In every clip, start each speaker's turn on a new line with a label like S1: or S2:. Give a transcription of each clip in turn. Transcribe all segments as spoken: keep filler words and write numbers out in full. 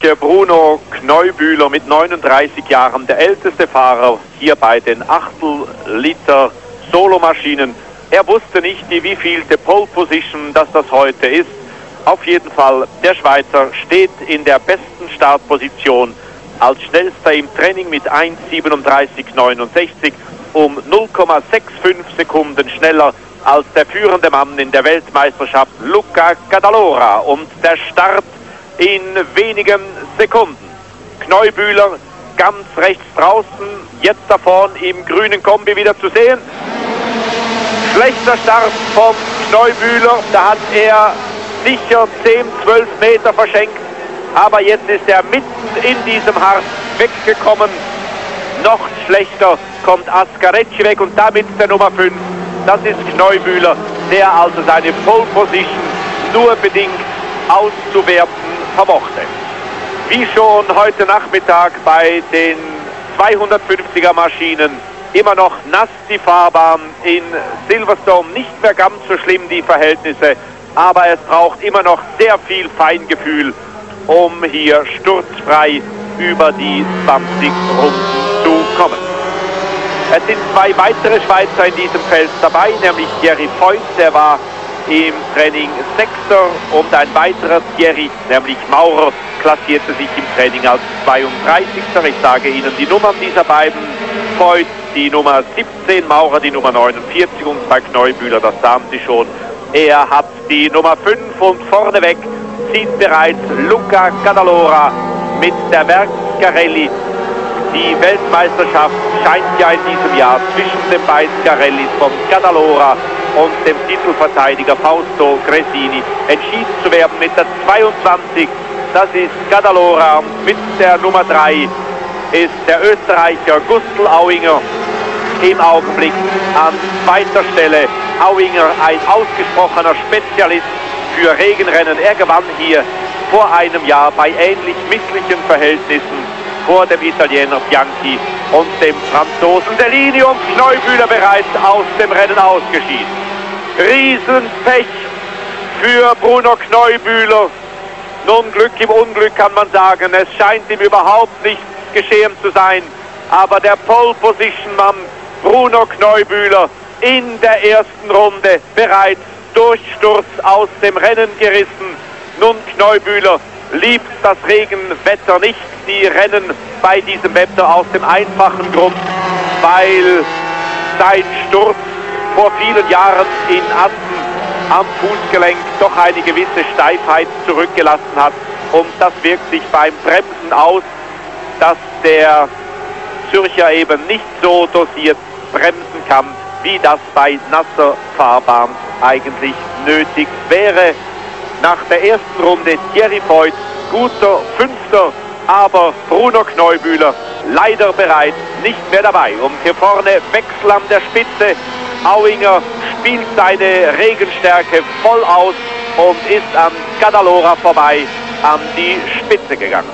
S1: Bruno Kneubühler mit neununddreißig Jahren, der älteste Fahrer hier bei den Achtel-Liter Solomaschinen. Er wusste nicht, die wievielte Pole Position, dass das heute ist. Auf jeden Fall, der Schweizer steht in der besten Startposition als schnellster im Training mit eins siebenunddreißig neunundsechzig, um null Komma fünfundsechzig Sekunden schneller als der führende Mann in der Weltmeisterschaft, Luca Cadalora. Und der Start in wenigen Sekunden. Kneubühler ganz rechts draußen, jetzt da vorne im grünen Kombi wieder zu sehen. Schlechter Start vom Kneubühler, da hat er sicher zehn, zwölf Meter verschenkt, aber jetzt ist er mitten in diesem Harz weggekommen. Noch schlechter kommt Ascarecci weg und damit der Nummer fünf. Das ist Kneubühler, der also seine Pole Position nur bedingt auszuwerten vermochte. Wie schon heute Nachmittag bei den zweihundertfünfziger Maschinen, immer noch nass die Fahrbahn in Silverstone, nicht mehr ganz so schlimm die Verhältnisse, aber es braucht immer noch sehr viel Feingefühl, um hier sturzfrei über die zwanzig Runden zu kommen. Es sind zwei weitere Schweizer in diesem Feld dabei, nämlich Thierry Voigt, der war im Training Sechster, und ein weiterer Thierry, nämlich Maurer, klassierte sich im Training als zweiunddreißigster. Ich sage Ihnen die Nummern dieser beiden: Voigt die Nummer siebzehn, Maurer die Nummer neunundvierzig, und bei Kneubühler, das sahen Sie schon, er hat die Nummer fünf, und vorneweg zieht bereits Luca Cadalora mit der Werksgarelli. Die Weltmeisterschaft scheint ja in diesem Jahr zwischen den beiden Garellis von Cadalora und dem Titelverteidiger Fausto Gresini entschieden zu werden. Mit der zweiundzwanzig, das ist Cadalora, mit der Nummer drei ist der Österreicher Gustl Auinger im Augenblick an zweiter Stelle. Auinger, ein ausgesprochener Spezialist für Regenrennen. Er gewann hier vor einem Jahr bei ähnlich misslichen Verhältnissen vor dem Italiener Bianchi und dem Franzosen Dellini, und Kneubühler bereits aus dem Rennen ausgeschieden. Riesenpech für Bruno Kneubühler. Nun, Glück im Unglück kann man sagen. Es scheint ihm überhaupt nichts geschehen zu sein. Aber der Pole Position Mann Bruno Kneubühler in der ersten Runde bereits durch Sturz aus dem Rennen gerissen. Nun, Kneubühler liebt das Regenwetter nicht, die Rennen bei diesem Wetter, aus dem einfachen Grund, weil sein Sturz vor vielen Jahren in Assen am Fußgelenk doch eine gewisse Steifheit zurückgelassen hat, und das wirkt sich beim Bremsen aus, dass der Zürcher eben nicht so dosiert bremsen kann, wie das bei nasser Fahrbahn eigentlich nötig wäre. Nach der ersten Runde Thierry Voigt, guter Fünfter, aber Bruno Kneubühler leider bereits nicht mehr dabei. Und hier vorne Wechsel an der Spitze. Auinger spielt seine Regenstärke voll aus und ist an Cadalora vorbei an die Spitze gegangen.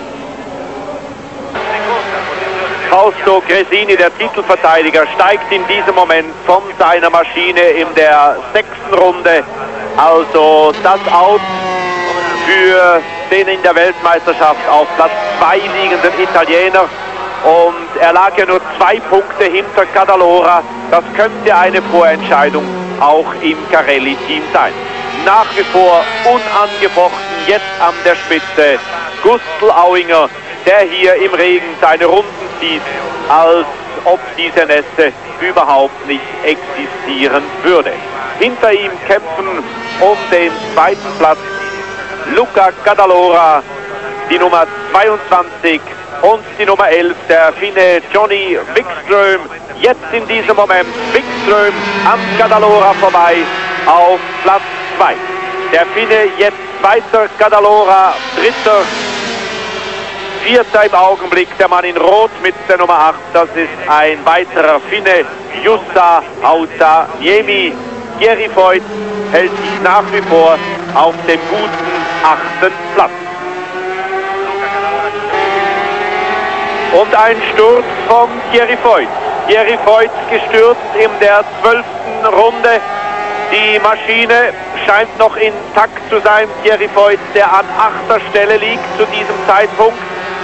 S1: Fausto Gresini, der Titelverteidiger, steigt in diesem Moment von seiner Maschine in der sechsten Runde. Also das Out für den in der Weltmeisterschaft auf Platz zwei liegenden Italiener. Und er lag ja nur zwei Punkte hinter Cadalora. Das könnte eine Vorentscheidung auch im Carelli-Team sein. Nach wie vor unangefochten jetzt an der Spitze Gustl Auinger, der hier im Regen seine Runden zieht, als ob diese Nässe überhaupt nicht existieren würde. Hinter ihm kämpfen um den zweiten Platz Luca Cadalora, die Nummer zweiundzwanzig, und die Nummer elf, der Finne Johnny Wikström. Jetzt in diesem Moment Wikström an Cadalora vorbei auf Platz zwei. Der Finne jetzt zweiter, Cadalora dritter, vierter im Augenblick der Mann in Rot mit der Nummer acht. Das ist ein weiterer Finne, Jussa Hautaniemi. Thierry Voigt hält sich nach wie vor auf dem guten achten Platz. Und ein Sturz von Thierry Voigt. Thierry Voigt gestürzt in der zwölften Runde. Die Maschine scheint noch intakt zu sein. Thierry Voigt, der an achter Stelle liegt zu diesem Zeitpunkt.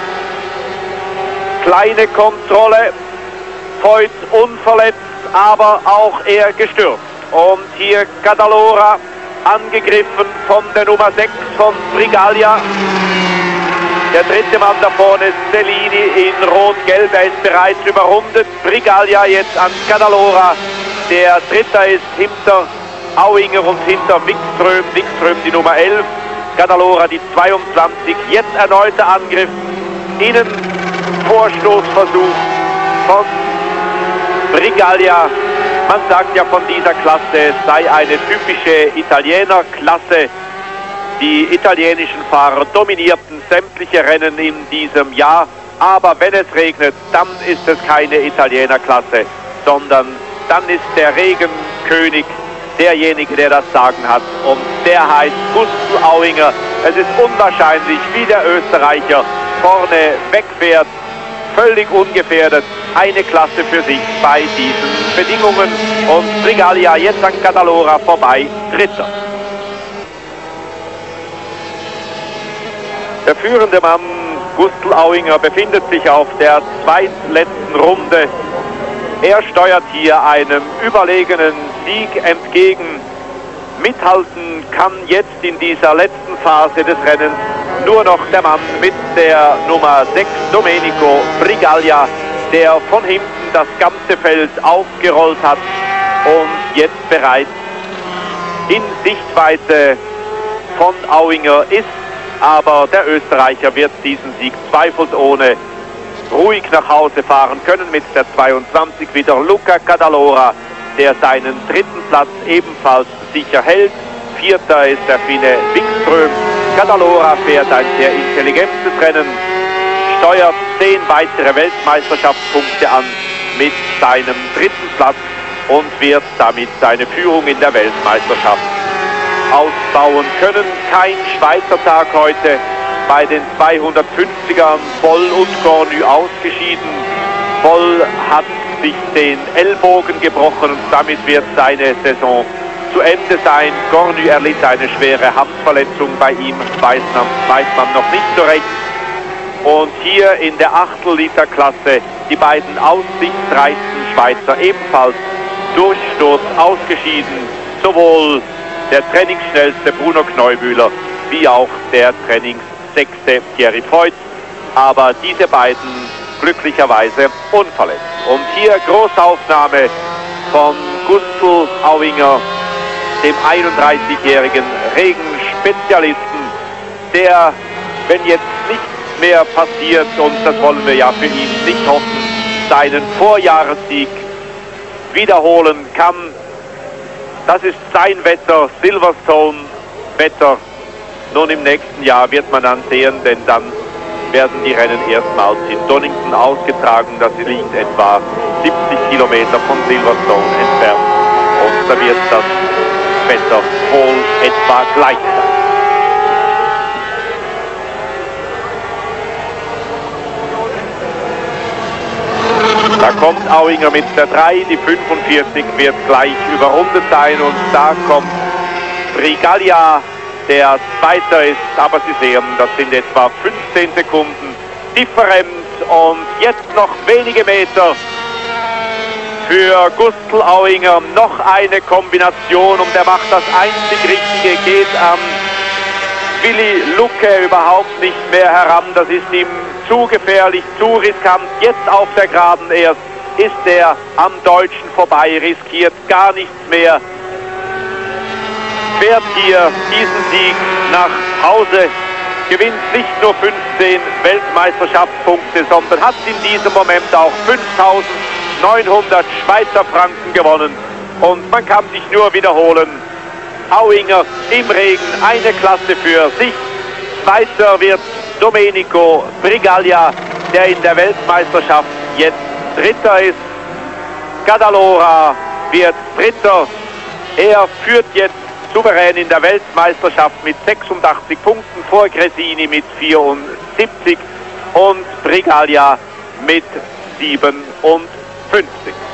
S1: Kleine Kontrolle. Voigt unverletzt, aber auch er gestürzt. Und hier Cadalora angegriffen von der Nummer sechs von Brigaglia. Der dritte Mann da vorne ist Cellini in Rot-Gelb. Er ist bereits überrundet. Brigaglia jetzt an Cadalora. Der dritte ist hinter Auinger und hinter Wikström. Wikström die Nummer elf. Cadalora die zweiundzwanzig. Jetzt erneuter Angriff. Innen Vorstoßversuch von Brigaglia. Man sagt ja von dieser Klasse, es sei eine typische Italienerklasse. Die italienischen Fahrer dominierten sämtliche Rennen in diesem Jahr. Aber wenn es regnet, dann ist es keine Italienerklasse, sondern dann ist der Regenkönig derjenige, der das Sagen hat. Und der heißt Gustl Auinger. Es ist unwahrscheinlich, wie der Österreicher vorne wegfährt. Völlig ungefährdet, eine Klasse für sich bei diesen Bedingungen. Und Brigaglia jetzt an Cadalora vorbei, Dritter. Der führende Mann, Gustl Auinger, befindet sich auf der zweitletzten Runde. Er steuert hier einem überlegenen Sieg entgegen. Mithalten kann jetzt in dieser letzten Phase des Rennens nur noch der Mann mit der Nummer sechs, Domenico Brigaglia, der von hinten das ganze Feld aufgerollt hat und jetzt bereits in Sichtweite von Auinger ist. Aber der Österreicher wird diesen Sieg zweifelsohne ruhig nach Hause fahren können mit der zweiundzwanzig wieder Luca Cadalora, der seinen dritten Platz ebenfalls sicher hält. Vierter ist der Finne Wikström. Cadalora fährt ein sehr intelligentes Rennen, steuert zehn weitere Weltmeisterschaftspunkte an mit seinem dritten Platz und wird damit seine Führung in der Weltmeisterschaft ausbauen können. Kein Schweizer Tag heute. Bei den zweihundertfünfzigern Boll und Cornu ausgeschieden. Boll hat sich den Ellbogen gebrochen und damit wird seine Saison zu Ende sein. Cornu erlitt eine schwere Handverletzung. Bei ihm weiß man, weiß man noch nicht so recht. Und hier in der Achtel-Liter-Klasse die beiden aussichtsreichsten Schweizer ebenfalls Durchsturz ausgeschieden. Sowohl der trainingsschnellste Bruno Kneubühler wie auch der trainingssechste Thierry Voigt. Aber diese beiden glücklicherweise unverletzt. Und hier Großaufnahme von Gustl Auinger, dem einunddreißigjährigen Regenspezialisten, der, wenn jetzt nichts mehr passiert, und das wollen wir ja für ihn nicht hoffen, seinen Vorjahressieg wiederholen kann. Das ist sein Wetter, Silverstone-Wetter. Nun im nächsten Jahr wird man dann sehen, denn dann werden die Rennen erstmals in Donington ausgetragen. Das liegt etwa siebzig Kilometer von Silverstone entfernt. Und da wird das Wetter wohl etwa gleich sein. Da kommt Auinger mit der drei, die fünfundvierzig wird gleich überrundet sein und da kommt Brigaglia, der Zweiter ist, aber Sie sehen, das sind etwa fünfzehn Sekunden Differenz und jetzt noch wenige Meter für Gustl Auinger, noch eine Kombination und er macht das einzig Richtige, geht an Willi Lucke überhaupt nicht mehr heran, das ist ihm zu gefährlich, zu riskant, jetzt auf der Geraden erst ist er am Deutschen vorbei, riskiert gar nichts mehr, fährt hier diesen Sieg nach Hause, gewinnt nicht nur fünfzehn Weltmeisterschaftspunkte, sondern hat in diesem Moment auch fünftausendneunhundert Schweizer Franken gewonnen und man kann sich nur wiederholen, Auinger im Regen, eine Klasse für sich. Zweiter wird Domenico Brigaglia, der in der Weltmeisterschaft jetzt Dritter ist. Cadalora wird Dritter. Er führt jetzt souverän in der Weltmeisterschaft mit sechsundachtzig Punkten vor Gresini mit vierundsiebzig und Brigaglia mit siebenundfünfzig.